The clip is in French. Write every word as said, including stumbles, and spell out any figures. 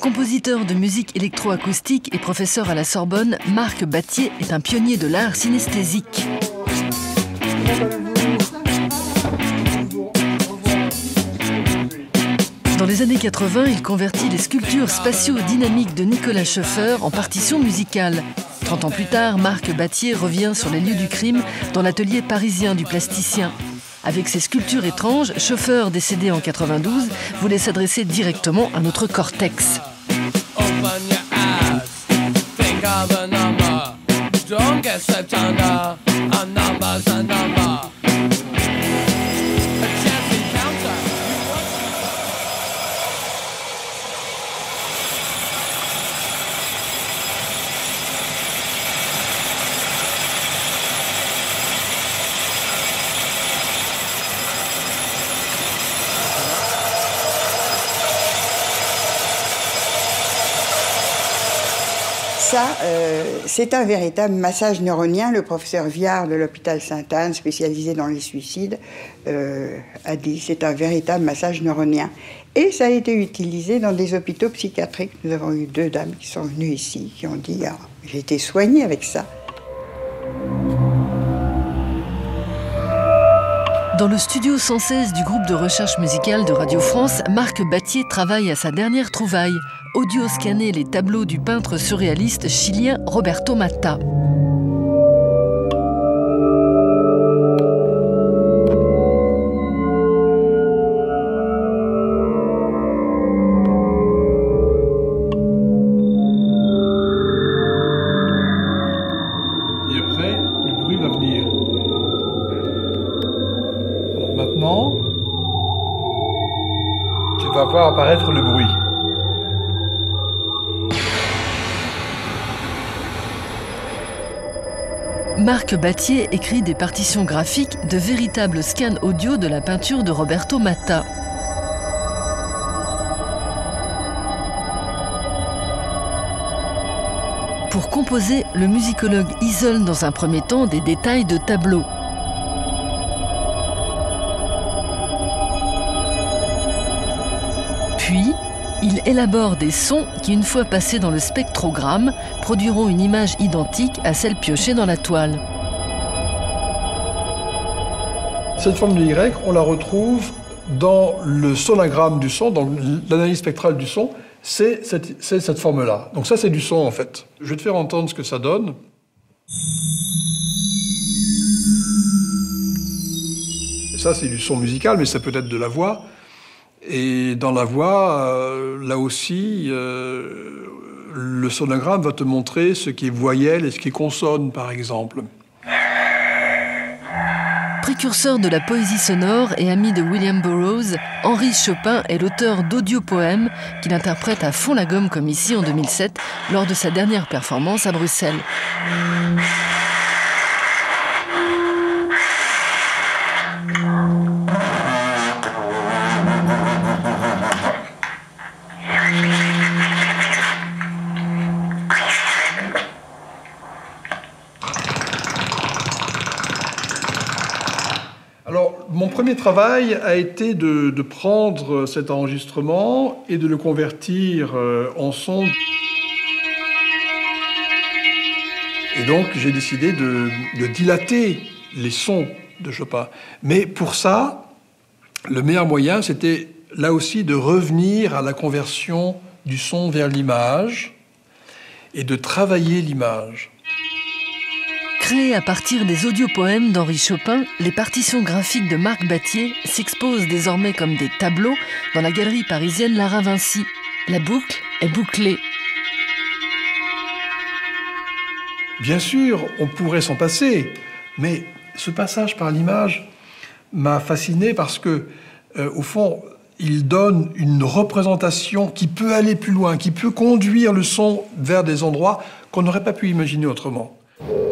Compositeur de musique électroacoustique et professeur à la Sorbonne, Marc Battier est un pionnier de l'art synesthésique. Dans les années quatre-vingt, il convertit les sculptures spatio-dynamiques de Nicolas Schoeffer en partition musicale. Trente ans plus tard, Marc Battier revient sur les lieux du crime dans l'atelier parisien du plasticien. Avec ses sculptures étranges, Schoeffer, décédé en quatre-vingt-douze, voulait s'adresser directement à notre cortex. Ça, euh, c'est un véritable massage neuronien. Le professeur Viard de l'hôpital Sainte-Anne, spécialisé dans les suicides, euh, a dit c'est un véritable massage neuronien. Et ça a été utilisé dans des hôpitaux psychiatriques. Nous avons eu deux dames qui sont venues ici, qui ont dit ah, j'ai été soignée avec ça. Dans le studio cent seize du groupe de recherche musicale de Radio France, Marc Battier travaille à sa dernière trouvaille, audio-scanner les tableaux du peintre surréaliste chilien Roberto Matta. Et après, le bruit va venir. Maintenant, tu vas voir apparaître le bruit. Marc Battier écrit des partitions graphiques de véritables scans audio de la peinture de Roberto Matta. Pour composer, le musicologue isole dans un premier temps des détails de tableaux. Puis, il élabore des sons qui, une fois passés dans le spectrogramme, produiront une image identique à celle piochée dans la toile. Cette forme de Y, on la retrouve dans le sonogramme du son, dans l'analyse spectrale du son, c'est cette, c'est cette forme-là. Donc ça, c'est du son, en fait. Je vais te faire entendre ce que ça donne. Et ça, c'est du son musical, mais ça peut être de la voix. Et dans la voix, euh, là aussi, euh, le sonogramme va te montrer ce qui est voyelle et ce qui est consonne, par exemple. Précurseur de la poésie sonore et ami de William Burroughs, Henri Chopin est l'auteur d'audiopoèmes qu'il interprète à fond la gomme comme ici en deux mille sept, lors de sa dernière performance à Bruxelles. Alors, mon premier travail a été de, de prendre cet enregistrement et de le convertir en son. Et donc, j'ai décidé de, de dilater les sons de Chopin. Mais pour ça, le meilleur moyen, c'était là aussi de revenir à la conversion du son vers l'image et de travailler l'image. Créées à partir des audiopoèmes d'Henri Chopin, les partitions graphiques de Marc Battier s'exposent désormais comme des tableaux dans la galerie parisienne Lara Vinci. La boucle est bouclée. Bien sûr, on pourrait s'en passer, mais ce passage par l'image m'a fasciné parce que, euh, au fond, il donne une représentation qui peut aller plus loin, qui peut conduire le son vers des endroits qu'on n'aurait pas pu imaginer autrement.